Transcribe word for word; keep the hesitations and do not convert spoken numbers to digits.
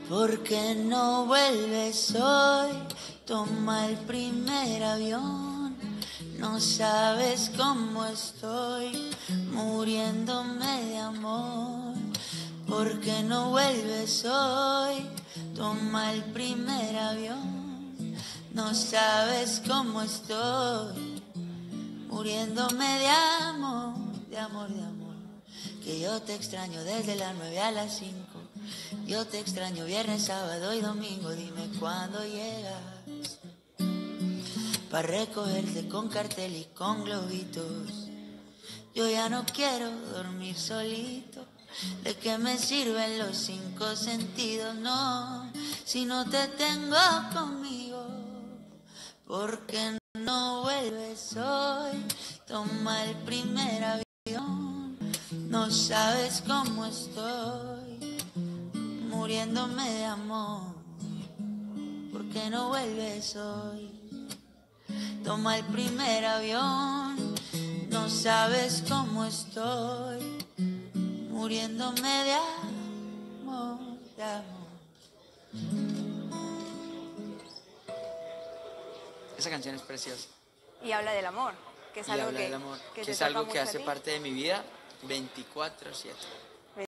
¿Por qué no vuelves hoy? Toma el primer avión. No sabes cómo estoy, muriéndome de amor. ¿Por qué no vuelves hoy? Toma el primer avión. No sabes cómo estoy, muriéndome de amor, de amor, de amor. Que yo te extraño desde las nueve a las cinco. Yo te extraño viernes, sábado y domingo. Dime cuándo llegas pa' recogerte con cartel y con globitos. Yo ya no quiero dormir solito. ¿De qué me sirven los cinco sentidos? No, si no te tengo conmigo. ¿Por qué no vuelves hoy? Toma el primer avión. No sabes cómo estoy, muriéndome de amor. ¿Por qué no vuelves hoy? Toma el primer avión. No sabes cómo estoy, muriéndome de amor, de amor. Esa canción es preciosa. Y habla del amor, que es Y algo habla que, del amor, que que te es toca algo que mucho a hace ti. parte de mi vida veinticuatro siete.